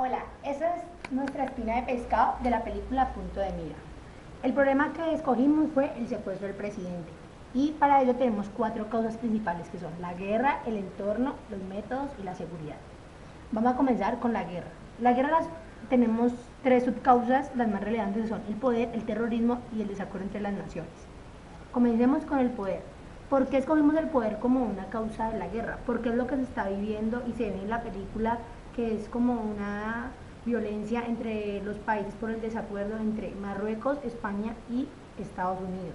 Hola, esa es nuestra espina de pescado de la película Punto de Mira. El problema que escogimos fue el secuestro del presidente y para ello tenemos cuatro causas principales que son la guerra, el entorno, los métodos y la seguridad. Vamos a comenzar con la guerra. La guerra tenemos tres subcausas, las más relevantes son el poder, el terrorismo y el desacuerdo entre las naciones. Comencemos con el poder. ¿Por qué escogimos el poder como una causa de la guerra? Porque es lo que se está viviendo y se ve en la película, que es como una violencia entre los países por el desacuerdo entre Marruecos, España y Estados Unidos.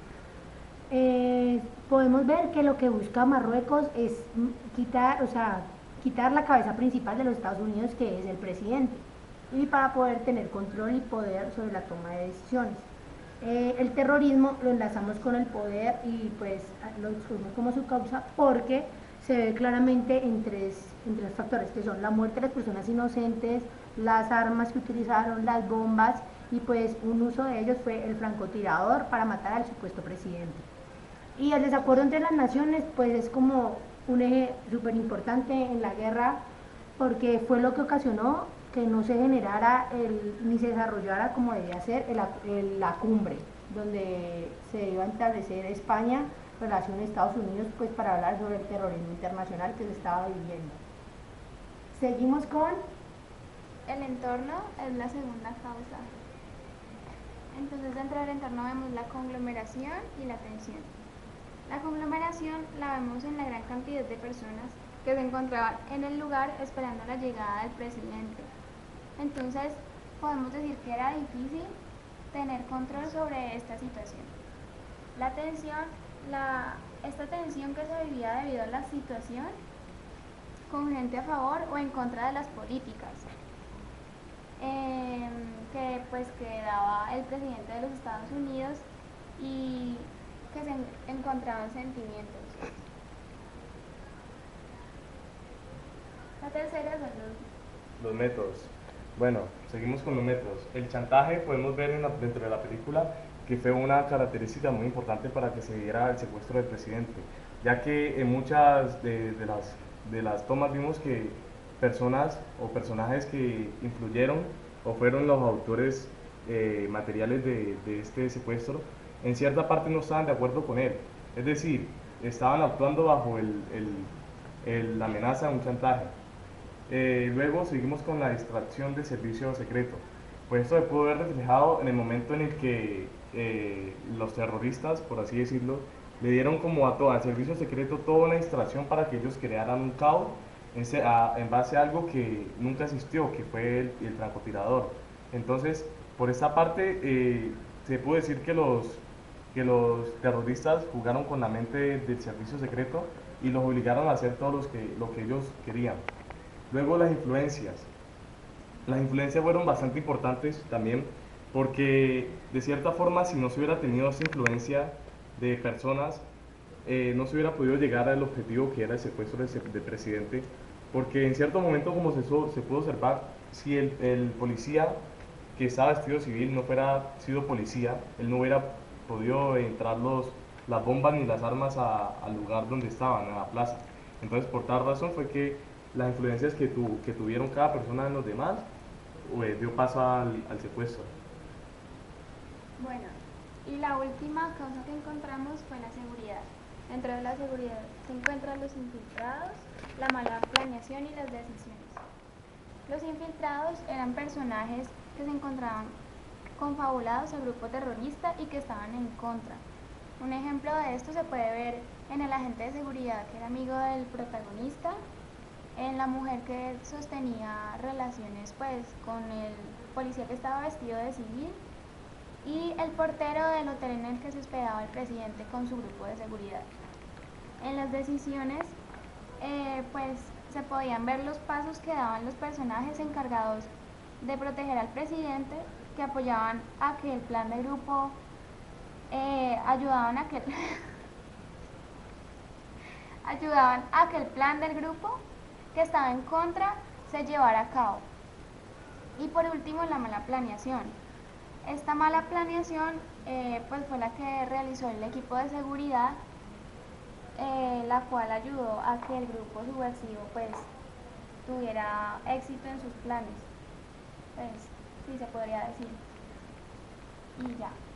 Podemos ver que lo que busca Marruecos es quitar, o sea, quitar la cabeza principal de los Estados Unidos, que es el presidente, y para poder tener control y poder sobre la toma de decisiones. El terrorismo lo enlazamos con el poder y pues lo excluimos como su causa porque se ve claramente en tres factores, que son la muerte de las personas inocentes, las armas que utilizaron, las bombas, y pues un uso de ellos fue el francotirador para matar al supuesto presidente. Y el desacuerdo entre las naciones pues es como un eje súper importante en la guerra, porque fue lo que ocasionó que no se generara ni se desarrollara como debía ser la cumbre, donde se iba a establecer España relación Estados Unidos, pues para hablar sobre el terrorismo internacional que se estaba viviendo. Seguimos con El entorno es la segunda causa. Entonces, dentro del entorno vemos la conglomeración y la tensión. La conglomeración la vemos en la gran cantidad de personas que se encontraban en el lugar esperando la llegada del presidente. Entonces, podemos decir que era difícil tener control sobre esta situación. La tensión, esta tensión que se vivía debido a la situación con gente a favor o en contra de las políticas que daba el presidente de los Estados Unidos y que se encontraban sentimientos. La tercera son Los métodos. Bueno, seguimos con los métodos. El chantaje podemos ver dentro de la película que fue una característica muy importante para que se diera el secuestro del presidente, ya que en muchas de las tomas vimos que personas o personajes que influyeron o fueron los autores materiales de este secuestro, en cierta parte no estaban de acuerdo con él. Es decir, estaban actuando bajo la amenaza de un chantaje. Luego seguimos con la distracción de servicio secreto. Pues esto se pudo ver reflejado en el momento en el que los terroristas, por así decirlo, le dieron como al servicio secreto toda una distracción para que ellos crearan un caos en base a algo que nunca existió, que fue el francotirador. Entonces, por esta parte, se puede decir que los terroristas jugaron con la mente del servicio secreto y los obligaron a hacer todo lo que ellos querían. Luego las influencias. Las influencias fueron bastante importantes también porque de cierta forma si no se hubiera tenido esa influencia de personas, no se hubiera podido llegar al objetivo que era el secuestro del presidente, porque en cierto momento como se pudo observar, si el policía que estaba vestido civil no fuera sido policía, él no hubiera podido entrar las bombas ni las armas al lugar donde estaban, a la plaza. Entonces por tal razón fue que las influencias que tuvieron cada persona en los demás dio paso al secuestro. Bueno, y la última causa que encontramos fue la seguridad. Dentro de la seguridad se encuentran los infiltrados, la mala planeación y las decisiones. Los infiltrados eran personajes que se encontraban confabulados al grupo terrorista y que estaban en contra. Un ejemplo de esto se puede ver en el agente de seguridad que era amigo del protagonista, en la mujer que sostenía relaciones pues con el policía que estaba vestido de civil y el portero del hotel en el que se hospedaba el presidente con su grupo de seguridad. En las decisiones pues se podían ver los pasos que daban los personajes encargados de proteger al presidente, que apoyaban a que el plan de grupo ayudaban a que ayudaban a que el plan del grupo que estaba en contra se llevara a cabo. Y por último, la mala planeación. Esta mala planeación pues fue la que realizó el equipo de seguridad, la cual ayudó a que el grupo subversivo pues tuviera éxito en sus planes. Pues sí se podría decir. Y ya.